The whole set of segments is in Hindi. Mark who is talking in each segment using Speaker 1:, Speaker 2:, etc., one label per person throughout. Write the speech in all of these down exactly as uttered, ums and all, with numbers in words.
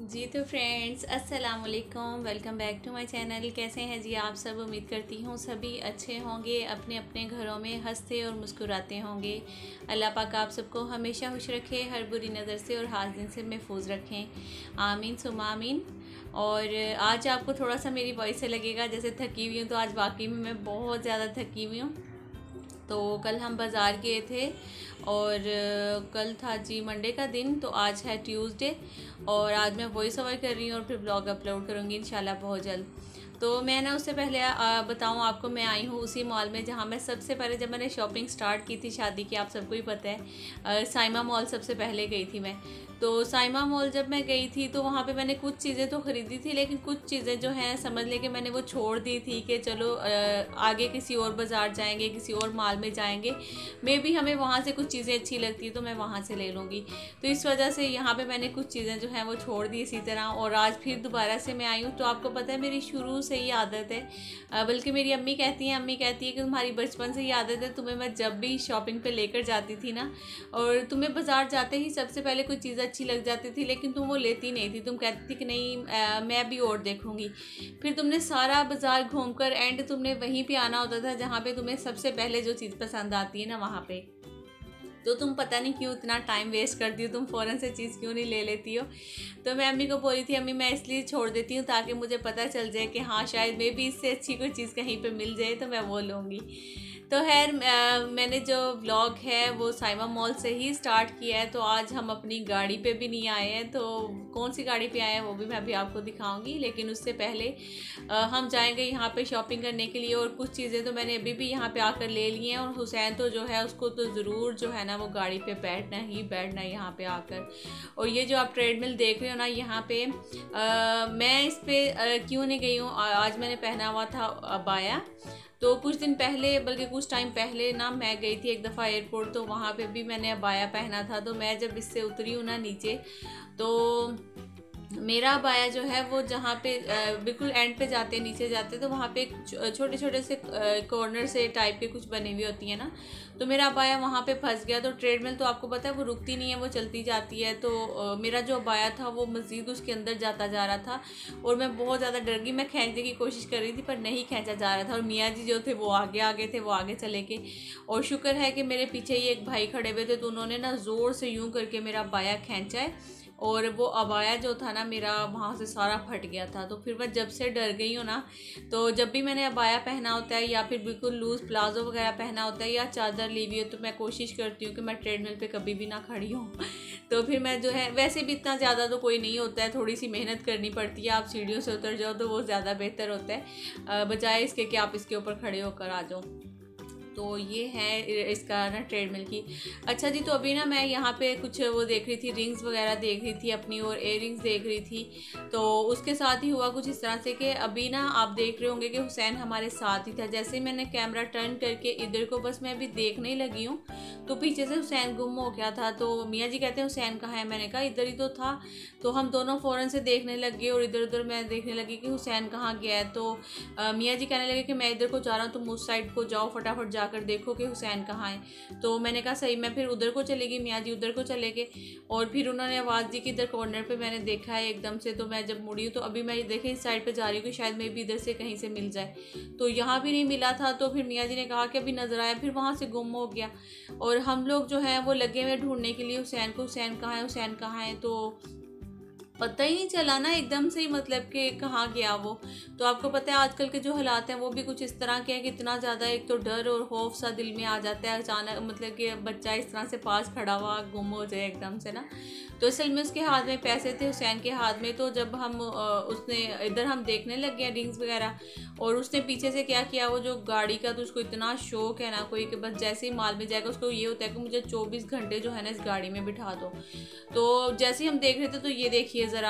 Speaker 1: जी तो फ्रेंड्स अस्सलाम वालेकुम, welcome back to my channel. कैसे हैं जी आप सब? उम्मीद करती हूँ सभी अच्छे होंगे, अपने अपने घरों में हंसते और मुस्कुराते होंगे। अल्लाह पाक आप सबको हमेशा खुश रखे, हर बुरी नज़र से और हाजिन से महफूज रखें। आमीन सुमा आमीन। और आज आपको थोड़ा सा मेरी वॉइस से लगेगा जैसे थकी हुई हूँ, तो आज वाकई में मैं बहुत ज़्यादा थकी हुई हूँ। तो कल हम बाज़ार गए थे और कल था जी मंडे का दिन, तो आज है ट्यूसडे और आज मैं वॉइस ओवर कर रही हूँ और फिर ब्लॉग अपलोड करूँगी इंशाल्लाह बहुत जल्द। तो मैं ना उससे पहले बताऊँ आपको, मैं आई हूँ उसी मॉल में जहाँ मैं सबसे पहले जब मैंने शॉपिंग स्टार्ट की थी शादी की, आप सबको ही पता है, साइमा मॉल सबसे पहले गई थी मैं। तो साइमा मॉल जब मैं गई थी तो वहाँ पे मैंने कुछ चीज़ें तो ख़रीदी थी, लेकिन कुछ चीज़ें जो हैं समझ लें कि मैंने वो छोड़ दी थी कि चलो आगे किसी और बाज़ार जाएंगे, किसी और मॉल में जाएंगे, मे भी हमें वहाँ से कुछ चीज़ें अच्छी लगती है तो मैं वहाँ से ले लूँगी। तो इस वजह से यहाँ पे मैंने कुछ चीज़ें जो हैं वो छोड़ दी इसी तरह, और आज फिर दोबारा से मैं आई हूँ। तो आपको पता है मेरी शुरू से ही आदत है, बल्कि मेरी अम्मी कहती हैं अम्मी कहती है कि तुम्हारी बचपन से ही आदत है, तुम्हें मैं जब भी शॉपिंग पे लेकर जाती थी ना, और तुम्हें बाज़ार जाते ही सबसे पहले कोई चीज़ अच्छी लग जाती थी, लेकिन तुम वो लेती नहीं थी, तुम कहती थी कि नहीं आ, मैं भी और देखूंगी। फिर तुमने सारा बाज़ार घूमकर एंड तुमने वहीं पे आना होता था जहाँ पे तुम्हें सबसे पहले जो चीज़ पसंद आती है ना, वहाँ पे। तो तुम पता नहीं क्यों इतना टाइम वेस्ट करती हो, तुम फ़ौरन से चीज़ क्यों नहीं ले लेती हो। तो मैं अम्मी को बोली थी अम्मी मैं इसलिए छोड़ देती हूँ ताकि मुझे पता चल जाए कि हाँ शायद मे भी इससे अच्छी कोई चीज़ कहीं पे मिल जाए तो मैं वो लूँगी। तो खैर मैंने जो व्लॉग है वो साइमा मॉल से ही स्टार्ट किया है। तो आज हम अपनी गाड़ी पे भी नहीं आए हैं, तो कौन सी गाड़ी पे आए हैं वो भी मैं अभी आपको दिखाऊंगी, लेकिन उससे पहले आ, हम जाएंगे यहाँ पे शॉपिंग करने के लिए। और कुछ चीज़ें तो मैंने अभी भी यहाँ पे आकर ले ली हैं, और हुसैन तो जो है उसको तो ज़रूर जो है ना वो गाड़ी पे बैठना ही बैठना है यहाँ पे आकर। और ये जो आप ट्रेडमिल देख रहे हो ना यहाँ पे, आ, मैं इस पर क्यों नहीं गई हूँ, आज मैंने पहना हुआ था अबाया। तो कुछ दिन पहले, बल्कि कुछ टाइम पहले ना, मैं गई थी एक दफ़ा एयरपोर्ट, तो वहाँ पे भी मैंने अबाया पहना था। तो मैं जब इससे उतरी हूँ ना नीचे, तो मेरा अबाया जो है वो जहाँ पे बिल्कुल एंड पे जाते नीचे जाते तो वहाँ पे छोटे छोटे से कॉर्नर से टाइप के कुछ बनी हुई होती है ना, तो मेरा अबाया वहाँ पे फंस गया। तो ट्रेडमिल तो आपको पता है वो रुकती नहीं है, वो चलती जाती है। तो मेरा जो अबाया था वो मज़ीद उसके अंदर जाता जा रहा था और मैं बहुत ज़्यादा डर गई। मैं खींचने की कोशिश कर रही थी पर नहीं खींचा जा रहा था, और मियाँ जी जो थे वो आगे आगे थे, वो आगे चले गए। और शुक्र है कि मेरे पीछे ही एक भाई खड़े हुए थे, तो उन्होंने ना ज़ोर से यूँ करके मेरा अबाया खींचा है, और वो अबाया जो था ना मेरा वहाँ से सारा फट गया था। तो फिर मैं जब से डर गई हूँ ना, तो जब भी मैंने अबाया पहना होता है या फिर बिल्कुल लूज़ प्लाजो वगैरह पहना होता है या चादर ली हुई है, तो मैं कोशिश करती हूँ कि मैं ट्रेडमिल पे कभी भी ना खड़ी हूँ। तो फिर मैं जो है, वैसे भी इतना ज़्यादा तो कोई नहीं होता है, थोड़ी सी मेहनत करनी पड़ती है, आप सीढ़ियों से उतर जाओ तो वो ज़्यादा बेहतर होता है बजाय इसके कि आप इसके ऊपर खड़े होकर आ जाओ। तो ये है इसका ना ट्रेडमिल की। अच्छा जी, तो अभी ना मैं यहाँ पे कुछ वो देख रही थी, रिंग्स वगैरह देख रही थी अपनी, और एयर रिंग्स देख रही थी। तो उसके साथ ही हुआ कुछ इस तरह से कि अभी ना आप देख रहे होंगे कि हुसैन हमारे साथ ही था। जैसे ही मैंने कैमरा टर्न करके इधर को बस मैं अभी देखने लगी हूँ, तो पीछे से हुसैन गुम हो गया था। तो मियाँ जी कहते हैं हुसैन कहाँ है, मैंने कहा इधर ही तो था। तो हम दोनों फ़ौरन से देखने लग गए और इधर उधर मैं देखने लगी कि हुसैन कहाँ गया है। तो मियाँ जी कहने लगे कि मैं इधर को जा रहा हूँ, तुम उस साइड को जाओ, फटाफट जाकर देखो कि हुसैन कहाँ है। तो मैंने कहा सही। मैं फिर उधर को चली गई, मियाँ जी उधर को चले गए, और फिर उन्होंने आवाज़ दी कि इधर कॉर्नर पे मैंने देखा है एकदम से। तो मैं जब मुड़ी हूँ तो अभी मैं देखे इस साइड पे जा रही हूँ कि शायद मैं भी इधर से कहीं से मिल जाए, तो यहाँ भी नहीं मिला था। तो फिर मियाँ जी ने कहा कि अभी नज़र आया, फिर वहाँ से गुम हो गया। और हम लोग जो है वो लगे हुए ढूंढने के लिए हुसैन को, हुसैन कहाँ है, हुसैन कहाँ है। तो पता ही नहीं चला ना एकदम से ही, मतलब कि कहाँ गया वो। तो आपको पता है आजकल के जो हालात हैं वो भी कुछ इस तरह के हैं कि इतना ज़्यादा एक तो डर और खौफ सा दिल में आ जाता है अचानक, मतलब कि बच्चा इस तरह से पास खड़ा हुआ गुम हो जाए एकदम से ना। तो असल में उसके हाथ में पैसे थे, हुसैन के हाथ में। तो जब हम उसने इधर हम देखने लग गए रिंग्स वगैरह, और उसने पीछे से क्या किया, वो जो गाड़ी का तो उसको इतना शौक है ना कोई, कि बस जैसे ही माल में जाएगा उसको ये होता है कि मुझे चौबीस घंटे जो है ना इस गाड़ी में बिठा दो। तो जैसे ही हम देख रहे थे तो ये देखिए ज़रा,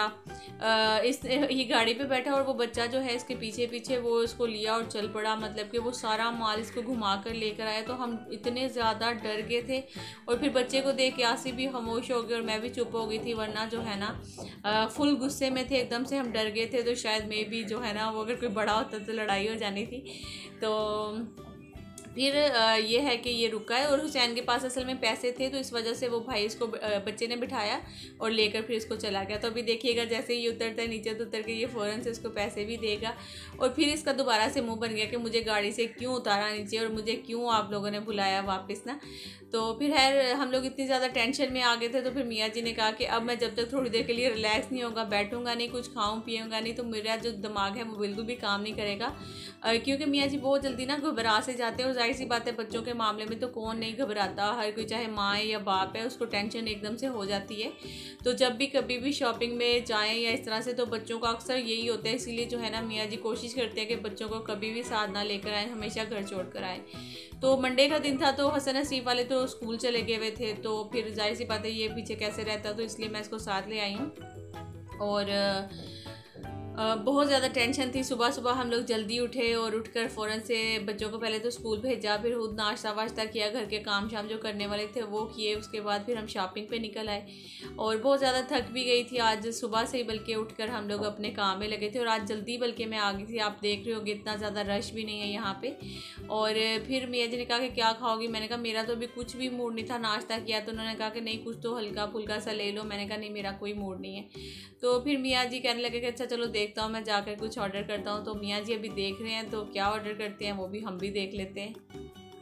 Speaker 1: इस ये गाड़ी पे बैठा और वो बच्चा जो है इसके पीछे पीछे वो इसको लिया और चल पड़ा, मतलब कि वो सारा माल इसको घुमा कर लेकर आया। तो हम इतने ज़्यादा डर गए थे, और फिर बच्चे को देख के आसी भी खामोश हो गई और मैं भी चुप हो गई थी, वरना जो है ना फुल गुस्से में थे, एकदम से हम डर गए थे। तो शायद मे भी जो है ना वो अगर कोई बड़ा होता तो लड़ाई हो जानी थी। तो फिर ये है कि ये रुका है और हुसैन के पास असल में पैसे थे, तो इस वजह से वो भाई इसको बच्चे ने बिठाया और लेकर फिर इसको चला गया। तो अभी देखिएगा जैसे ये उतरता है नीचे तो उतर के ये फ़ौरन से इसको पैसे भी देगा। और फिर इसका दोबारा से मुंह बन गया कि मुझे गाड़ी से क्यों उतारा नीचे और मुझे क्यों आप लोगों ने बुलाया वापस ना। तो फिर है हम लोग इतनी ज़्यादा टेंशन में आ गए थे, तो फिर मियाँ जी ने कहा कि अब मैं जब तक थोड़ी देर के लिए रिलैक्स नहीं होगा, बैठूंगा नहीं, कुछ खाऊं पीऊँगा नहीं, तो मेरा जो दिमाग है वो बिल्कुल भी काम नहीं करेगा। क्योंकि मियाँ जी बहुत जल्दी ना घबरा से जाते हैं और जाहिर सी बात है बच्चों के मामले में तो कौन नहीं घबराता, हर कोई चाहे माँ है या बाप है उसको टेंशन एकदम से हो जाती है। तो जब भी कभी भी शॉपिंग में जाएँ या इस तरह से तो बच्चों का अक्सर यही होता है, इसीलिए जो है ना मियाँ जी कोशिश करते हैं कि बच्चों को कभी भी साथ ना लेकर आए, हमेशा घर छोड़ कर आए। तो मंडे का दिन था तो हसन हसीब वाले तो स्कूल चले गए हुए थे, तो फिर जाहिर सी बात है ये पीछे कैसे रहता, तो इसलिए मैं इसको साथ ले आई हूँ। और बहुत ज़्यादा टेंशन थी। सुबह सुबह हम लोग जल्दी उठे और उठकर फ़ौरन से बच्चों को पहले तो स्कूल भेजा, फिर खुद नाश्ता वाश्ता किया, घर के काम शाम जो करने वाले थे वो किए, उसके बाद फिर हम शॉपिंग पे निकल आए। और बहुत ज़्यादा थक भी गई थी आज सुबह से ही, बल्कि उठकर हम लोग अपने काम में लगे थे और आज जल्दी बल्कि मैं आ गई थी। आप देख रहे होगे इतना ज़्यादा रश भी नहीं है यहाँ पर। और फिर मियाँ जी ने कहा कि क्या खाओगी, मैंने कहा मेरा तो अभी कुछ भी मूड नहीं था, नाश्ता किया। तो उन्होंने कहा कि नहीं कुछ तो हल्का फुल्का सा ले लो। मैंने कहा नहीं मेरा कोई मूड नहीं है। तो फिर मियाँ जी कहने लगे कि अच्छा चलो देखता हूँ मैं जाकर कुछ ऑर्डर करता हूँ। तो मियाँ जी अभी देख रहे हैं तो क्या ऑर्डर करते हैं वो भी हम भी देख लेते हैं।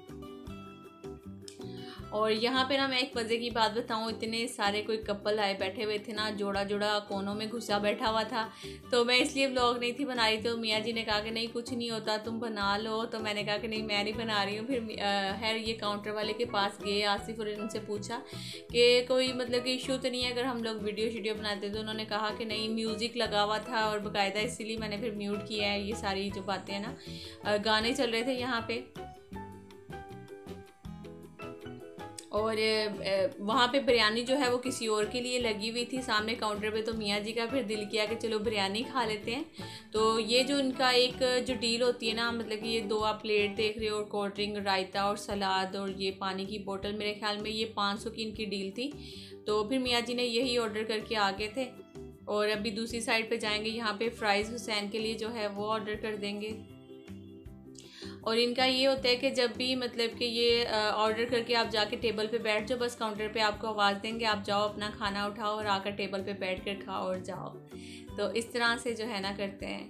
Speaker 1: और यहाँ पे ना मैं एक मज़े की बात बताऊँ, इतने सारे कोई कपल आए बैठे हुए थे ना, जोड़ा जोड़ा कोनों में घुसा बैठा हुआ था। तो मैं इसलिए व्लॉग नहीं थी बना रही। तो मियाँ जी ने कहा कि नहीं कुछ नहीं होता तुम बना लो। तो मैंने कहा कि नहीं मैं नहीं बना रही हूँ। फिर है ये काउंटर वाले के पास गए आसिफ और उनसे पूछा कि कोई मतलब कि इशू तो नहीं है अगर हम लोग वीडियो शीडियो बनाते। तो उन्होंने कहा कि नहीं म्यूज़िक लगा हुआ था और बाकायदा, इसीलिए मैंने फिर म्यूट किया है। ये सारी जो बातें हैं ना, गाने चल रहे थे यहाँ पे। और वहाँ पे बिरयानी जो है वो किसी और के लिए लगी हुई थी सामने काउंटर पे। तो मियाँ जी का फिर दिल किया कि चलो बिरयानी खा लेते हैं। तो ये जो इनका एक जो डील होती है ना, मतलब कि ये दो आप प्लेट देख रहे हो और कोल्ड ड्रिंक, रायता और सलाद और ये पानी की बोतल, मेरे ख्याल में ये पाँच सौ की इनकी डील थी। तो फिर मियाँ जी ने यही ऑर्डर करके आ गए थे। और अभी दूसरी साइड पर जाएँगे, यहाँ पर फ़्राइज़ हुसैन के लिए जो है वो ऑर्डर कर देंगे। और इनका ये होता है कि जब भी मतलब कि ये ऑर्डर करके आप जाके टेबल पे बैठ जाओ, बस काउंटर पे आपको आवाज़ देंगे, आप जाओ अपना खाना उठाओ और आकर टेबल पे बैठ कर खाओ और जाओ। तो इस तरह से जो है ना करते हैं।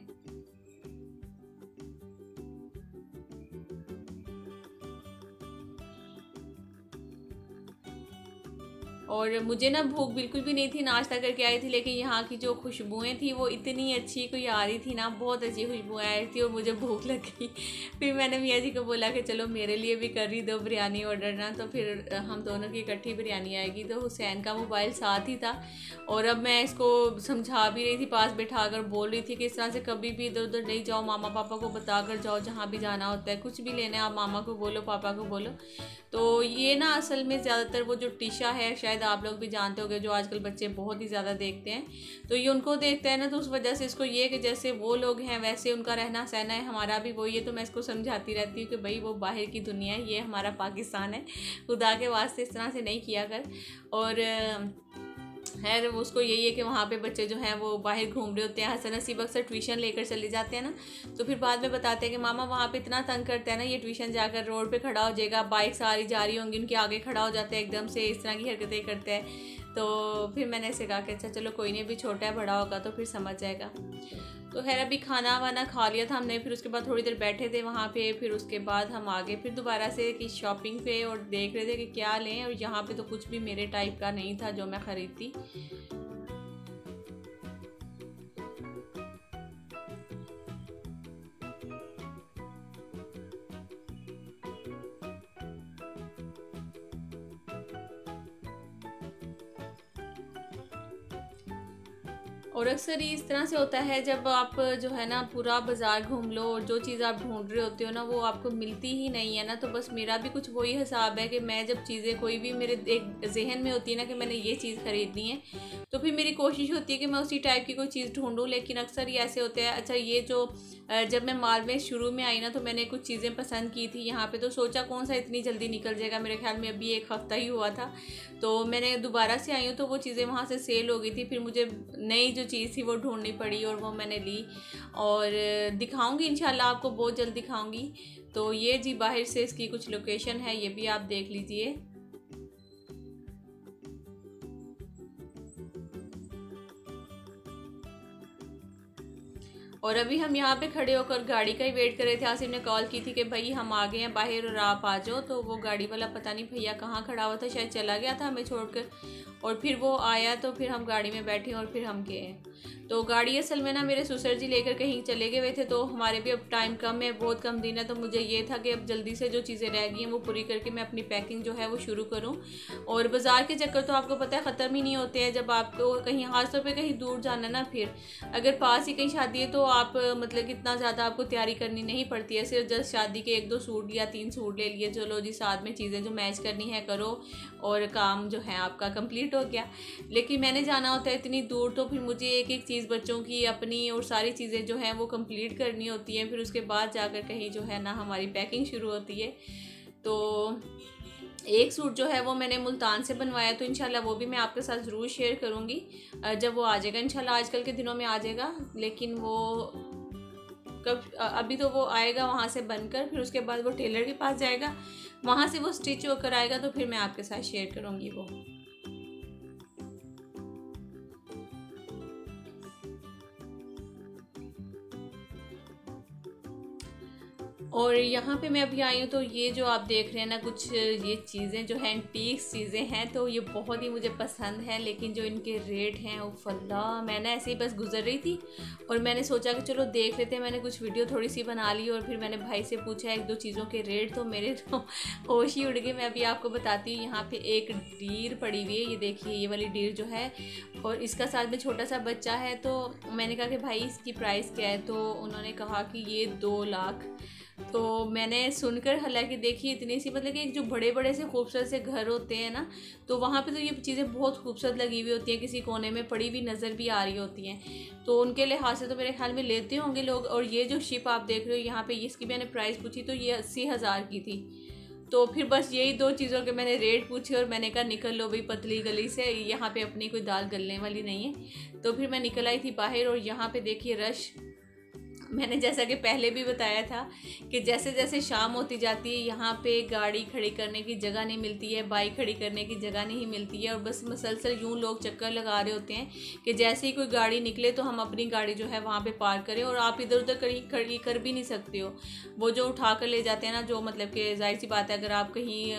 Speaker 1: और मुझे ना भूख बिल्कुल भी नहीं थी, नाश्ता करके आई थी, लेकिन यहाँ की जो खुशबुएं थी वो इतनी अच्छी कोई आ रही थी ना, बहुत अच्छी खुशबुएं आ रही थी और मुझे भूख लग गई। फिर मैंने मियाँ जी को बोला कि चलो मेरे लिए भी कर रही दो बिरयानी ऑर्डर ना, तो फिर हम दोनों की इकट्ठी बिरयानी आएगी। तो हुसैन का मोबाइल साथ ही था और अब मैं इसको समझा भी रही थी, पास बैठा कर बोल रही थी कि इस तरह से कभी भी इधर उधर नहीं जाओ, मामा पापा को बता कर जाओ, जहाँ भी जाना होता है कुछ भी लेना है आप मामा को बोलो पापा को बोलो। तो ये ना असल में ज़्यादातर वो जो टिशा है, शायद आप लोग भी जानते होंगे, जो आजकल बच्चे बहुत ही ज़्यादा देखते हैं, तो ये उनको देखते हैं ना, तो उस वजह से इसको ये कि जैसे वो लोग हैं वैसे उनका रहना सहना है, हमारा भी वही है। तो मैं इसको समझाती रहती हूँ कि भाई वो बाहर की दुनिया है, ये हमारा पाकिस्तान है, खुदा के वास्ते इस तरह से नहीं किया कर। और खैर उसको यही है कि वहाँ पे बच्चे जो हैं वो बाहर घूम रहे होते हैं। हसन नसीब अक्सर ट्यूशन लेकर चले जाते हैं ना, तो फिर बाद में बताते हैं कि मामा वहाँ पे इतना तंग करते हैं ना, ये ट्यूशन जाकर रोड पे खड़ा हो जाएगा, बाइक सारी जा रही होंगी उनके आगे खड़ा हो जाते हैं एकदम से, इस तरह की हरकतें करते हैं। तो फिर मैंने ऐसे कहा कि अच्छा चलो कोई नहीं, अभी छोटा है, बड़ा होगा तो फिर समझ जाएगा। तो खैर अभी खाना वाना खा लिया था हमने, फिर उसके बाद थोड़ी देर बैठे थे वहाँ पे, फिर उसके बाद हम आगे फिर दोबारा से कि शॉपिंग पे और देख रहे थे कि क्या लें। और यहाँ पे तो कुछ भी मेरे टाइप का नहीं था जो मैं ख़रीदती। और अक्सर ही इस तरह से होता है जब आप जो है ना पूरा बाज़ार घूम लो और जो चीज़ आप ढूंढ रहे होते हो ना वो आपको मिलती ही नहीं है ना। तो बस मेरा भी कुछ वही हिसाब है कि मैं जब चीज़ें कोई भी मेरे एक जहन में होती है ना कि मैंने ये चीज़ ख़रीदनी है, तो फिर मेरी कोशिश होती है कि मैं उसी टाइप की कोई चीज़ ढूंढूं। लेकिन अक्सर ये ऐसे होते हैं, अच्छा ये जो जब मैं माल में शुरू में आई ना तो मैंने कुछ चीज़ें पसंद की थी यहाँ पे, तो सोचा कौन सा इतनी जल्दी निकल जाएगा, मेरे ख्याल में अभी एक हफ़्ता ही हुआ था। तो मैंने दोबारा से आई हूँ तो वो चीज़ें वहाँ से सेल हो गई थी। फिर मुझे नई जो जो चीज़ थी वो ढूंढनी पड़ी और वो मैंने ली और दिखाऊंगी इंशाल्लाह, आपको बहुत जल्द दिखाऊंगी। तो ये जी बाहर से इसकी कुछ लोकेशन है, ये भी आप देख लीजिए। और अभी हम यहाँ पे खड़े होकर गाड़ी का ही वेट कर रहे थे। आसिफ ने कॉल की थी कि भाई हम आ गए हैं बाहर और आप आ जाओ, तो वो गाड़ी वाला पता नहीं भैया कहाँ खड़ा हुआ था, शायद चला गया था हमें छोड़कर। और फिर वो आया तो फिर हम गाड़ी में बैठे और फिर हम गए। तो गाड़ी असल में ना मेरे ससुर जी लेकर कहीं चले गए हुए थे, तो हमारे भी अब टाइम कम है, बहुत कम दिन है। तो मुझे ये था कि अब जल्दी से जो चीज़ें रह गई हैं वो पूरी करके मैं अपनी पैकिंग जो है वो शुरू करूँ। और बाज़ार के चक्कर तो आपको पता है ख़त्म ही नहीं होते हैं। जब आपको कहीं खासतौर पे कहीं दूर जाना ना, फिर अगर पास ही कहीं शादी है तो आप मतलब इतना ज़्यादा आपको तैयारी करनी नहीं पड़ती है। सिर्फ जस्ट शादी के एक दो सूट या तीन सूट ले लिए, चलो जी साथ में चीज़ें जो मैच करनी है करो और काम जो है आपका कंप्लीट हो गया। लेकिन मैंने जाना होता है इतनी दूर, तो फिर मुझे एक एक चीज़ बच्चों की अपनी और सारी चीज़ें जो हैं वो कंप्लीट करनी होती हैं। फिर उसके बाद जाकर कहीं जो है ना हमारी पैकिंग शुरू होती है। तो एक सूट जो है वो मैंने मुल्तान से बनवाया, तो इंशाल्लाह वो भी मैं आपके साथ ज़रूर शेयर करूँगी जब वो आ जाएगा। इंशाल्लाह आजकल के दिनों में आ जाएगा, लेकिन वो कब, अभी तो वो आएगा वहाँ से बनकर, फिर उसके बाद वो टेलर के पास जाएगा, वहाँ से वो स्टिच होकर आएगा, तो फिर मैं आपके साथ शेयर करूँगी वो। और यहाँ पे मैं अभी आई हूँ, तो ये जो आप देख रहे हैं ना कुछ ये चीज़ें जो हैं एंटीक्स चीज़ें हैं, तो ये बहुत ही मुझे पसंद है। लेकिन जो इनके रेट हैं वो फल्ला, मैं ना ऐसे ही बस गुजर रही थी और मैंने सोचा कि चलो देख लेते हैं। मैंने कुछ वीडियो थोड़ी सी बना ली और फिर मैंने भाई से पूछा एक दो चीज़ों के रेट, तो मेरे तो होश ही उड़ गए। मैं अभी आपको बताती हूँ। यहाँ पर एक डीर पड़ी हुई है, ये देखिए ये वाली डीर जो है, और इसका साथ में छोटा सा बच्चा है। तो मैंने कहा कि भाई इसकी प्राइस क्या है, तो उन्होंने कहा कि ये दो लाख। तो मैंने सुनकर, हालांकि देखिए इतनी सी, मतलब कि एक जो बड़े बड़े से खूबसूरत से घर होते हैं ना, तो वहाँ पे तो ये चीज़ें बहुत खूबसूरत लगी हुई होती हैं, किसी कोने में पड़ी हुई नज़र भी आ रही होती हैं। तो उनके लिहाज से तो मेरे ख्याल में लेते होंगे लोग। और ये जो शिप आप देख रहे हो यहाँ पे, इसकी मैंने प्राइस पूछी तो ये अस्सी हज़ार की थी। तो फिर बस यही दो चीज़ों के मैंने रेट पूछे और मैंने कहा निकल लो भाई पतली गली से, यहाँ पे अपनी कोई दाल गलने वाली नहीं है। तो फिर मैं निकल आई थी बाहर और यहाँ पे देखिए रश। मैंने जैसा कि पहले भी बताया था कि जैसे जैसे शाम होती जाती है यहाँ पे गाड़ी खड़ी करने की जगह नहीं मिलती है, बाइक खड़ी करने की जगह नहीं मिलती है, और बस मसलसल यूँ लोग चक्कर लगा रहे होते हैं कि जैसे ही कोई गाड़ी निकले तो हम अपनी गाड़ी जो है वहाँ पे पार्क करें। और आप इधर उधर कहीं खड़ी कर भी नहीं सकते हो, वो जो उठा कर ले जाते हैं ना, जो मतलब कि जाहिर सी बात है अगर आप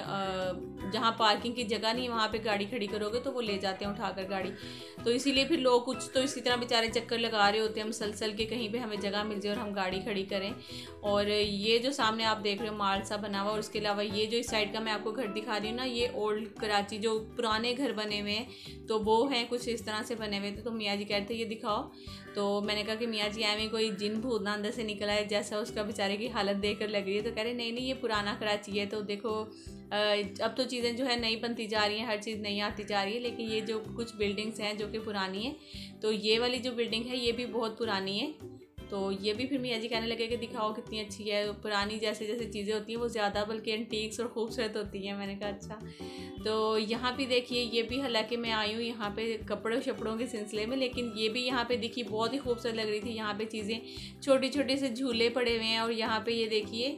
Speaker 1: कहीं जहाँ पार्किंग की जगह नहीं वहाँ पर गाड़ी खड़ी करोगे तो वो ले जाते हैं उठा कर गाड़ी। तो इसीलिए फिर लोग कुछ तो इसी तरह बेचारे चक्कर लगा रहे होते हैं मसलसल के कहीं पर हमें जगह मिल और हम गाड़ी खड़ी करें। और ये जो सामने आप देख रहे हो माल सा बना हुआ, और उसके अलावा ये जो इस साइड का मैं आपको घर दिखा रही हूँ ना, ये ओल्ड कराची जो पुराने घर बने हुए हैं, तो वो हैं कुछ इस तरह से बने हुए थे। तो मियाँ जी कह रहे थे ये दिखाओ, तो मैंने कहा कि मियाँ जी एवं कोई जिन भूत ना अंदर से निकला है, जैसा उसका बेचारे की हालत देख कर लग रही है। तो कह रहे नहीं नहीं ये पुराना कराची है। तो देखो अब तो चीज़ें जो है नई बनती जा रही हैं, हर चीज़ नई आती जा रही है, लेकिन ये जो कुछ बिल्डिंग्स हैं जो कि पुरानी है, तो ये वाली जो बिल्डिंग है ये भी बहुत पुरानी है। तो ये भी फिर मियाँ जी कहने लगे कि दिखाओ कितनी अच्छी है। पुरानी जैसे जैसे चीज़ें होती हैं वो ज़्यादा बल्कि एंटीक्स और खूबसूरत होती हैं। मैंने कहा अच्छा। तो यहाँ पे देखिए ये भी, हालांकि मैं आई हूँ यहाँ पे कपड़ों शपड़ों के सिलसिले में, लेकिन ये भी यहाँ पे देखिए बहुत ही खूबसूरत लग रही थी। यहाँ पे चीज़ें छोटे छोटे से झूले पड़े हुए हैं, और यहाँ पे ये देखिए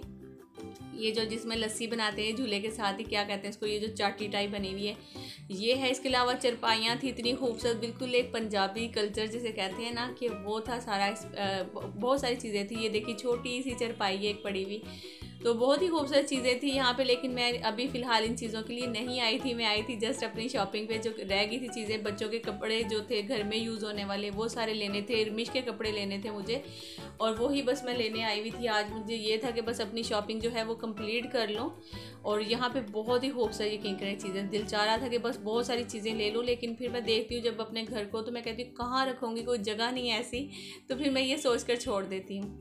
Speaker 1: ये जो जिसमें लस्सी बनाते हैं झूले के साथ ही, क्या कहते हैं इसको, ये जो चाटी टाइप बनी हुई है ये है। इसके अलावा चरपाइयाँ थी इतनी खूबसूरत, बिल्कुल एक पंजाबी कल्चर जिसे कहते हैं ना, कि वो था सारा। बहुत सारी चीज़ें थी। ये देखिए छोटी सी चरपाई एक पड़ी हुई, तो बहुत ही खूबसूरत चीज़ें थी यहाँ पे। लेकिन मैं अभी फ़िलहाल इन चीज़ों के लिए नहीं आई थी, मैं आई थी जस्ट अपनी शॉपिंग पे। जो रह गई थी चीज़ें, बच्चों के कपड़े जो थे घर में यूज़ होने वाले वो सारे लेने थे, इर्मिश के कपड़े लेने थे मुझे, और वही बस मैं लेने आई हुई थी आज। मुझे ये था कि बस अपनी शॉपिंग जो है वो कंप्लीट कर लूँ। और यहाँ पे बहुत ही खूबसूरत यकीन करें चीज़ें, दिल चाह रहा था कि बस बहुत सारी चीज़ें ले लूँ, लेकिन फिर मैं देखती हूँ जब अपने घर को, तो मैं कहती हूँ कहाँ रखूँगी, कोई जगह नहीं है ऐसी, तो फिर मैं ये सोच कर छोड़ देती हूँ।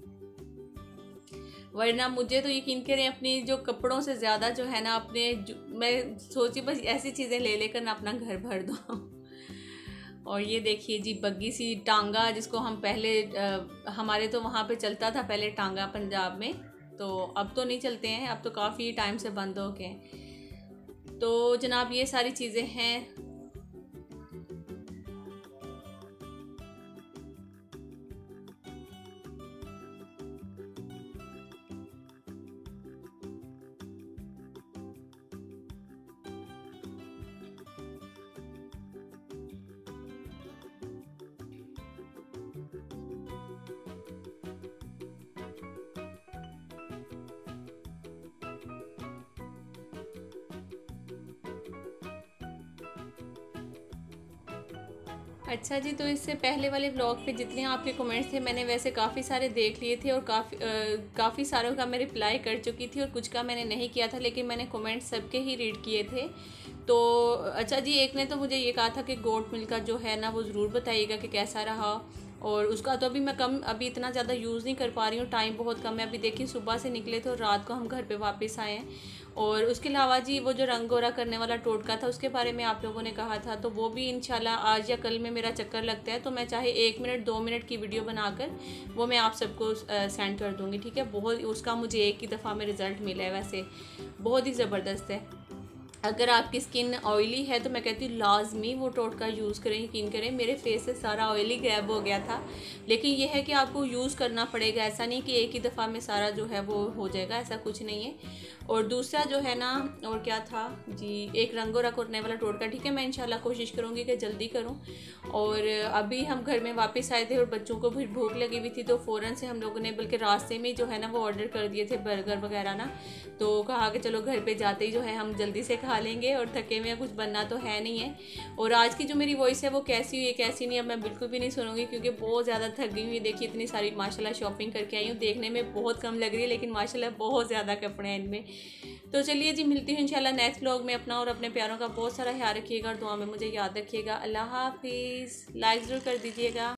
Speaker 1: वरना मुझे तो यकीन करें अपनी जो कपड़ों से ज़्यादा जो है ना अपने, मैं सोची बस ऐसी चीज़ें ले लेकर ना अपना घर भर दो। और ये देखिए जी बग्गी सी टांगा, जिसको हम पहले आ, हमारे तो वहाँ पे चलता था पहले टांगा पंजाब में, तो अब तो नहीं चलते हैं, अब तो काफ़ी टाइम से बंद हो गए। तो जनाब ये सारी चीज़ें हैं। अच्छा जी, तो इससे पहले वाले ब्लॉग पे जितने आपके कमेंट्स थे मैंने वैसे काफ़ी सारे देख लिए थे और काफ़ी काफ़ी सारों का मैं रिप्लाई कर चुकी थी और कुछ का मैंने नहीं किया था, लेकिन मैंने कमेंट्स सबके ही रीड किए थे। तो अच्छा जी, एक ने तो मुझे ये कहा था कि गोट मिल्क का जो है ना वो ज़रूर बताइएगा कि कैसा रहा। और उसका तो अभी मैं कम अभी इतना ज़्यादा यूज़ नहीं कर पा रही हूँ, टाइम बहुत कम है। अभी देखिए सुबह से निकले थे और रात को हम घर पे वापस आए हैं। और उसके अलावा जी वो जो रंग गोरा करने वाला टोटका था उसके बारे में आप लोगों ने कहा था, तो वो भी इंशाल्लाह आज या कल में मेरा चक्कर लगता है तो मैं चाहे एक मिनट दो मिनट की वीडियो बनाकर वो मैं आप सबको सेंड कर दूँगी, ठीक है। बहुत उसका मुझे एक ही दफ़ा में रिज़ल्ट मिला है, वैसे बहुत ही ज़बरदस्त है। अगर आपकी स्किन ऑयली है तो मैं कहती हूँ लाजमी वो टोटका यूज़ करें, यकीन करें। मेरे फेस से सारा ऑयली गैप हो गया था, लेकिन यह है कि आपको यूज़ करना पड़ेगा, ऐसा नहीं कि एक ही दफ़ा में सारा जो है वो हो जाएगा, ऐसा कुछ नहीं है। और दूसरा जो है ना, और क्या था जी, एक रंगोरा करने वाला टोटका, ठीक है। मैं इंशाल्लाह कोशिश करूँगी कि जल्दी करूँ। और अभी हम घर में वापस आए थे और बच्चों को भी भूख लगी हुई थी, तो फ़ौरन से हम लोगों ने बल्कि रास्ते में जो है ना वो ऑर्डर कर दिए थे बर्गर वगैरह ना। तो कहा कि चलो घर पे जाते ही जो है हम जल्दी से खा लेंगे और थके में कुछ बनना तो है नहीं है। और आज की जो मेरी वॉइस है वो कैसी हुई कैसी नहीं, अब मैं बिल्कुल भी नहीं सुनूंगी क्योंकि बहुत ज़्यादा थक गई हुई। देखिए इतनी सारी माशाल्लाह शॉपिंग करके आई हूँ, देखने में बहुत कम लग रही है लेकिन माशाल्लाह बहुत ज़्यादा कपड़े हैं इनमें। तो चलिए जी, मिलती हूँ इंशाल्लाह नेक्स्ट व्लॉग में। अपना और अपने प्यारों का बहुत सारा ख्याल रखिएगा और दुआ में मुझे याद रखिएगा। अल्लाह हाफिज़। लाइक ज़रूर कर दीजिएगा।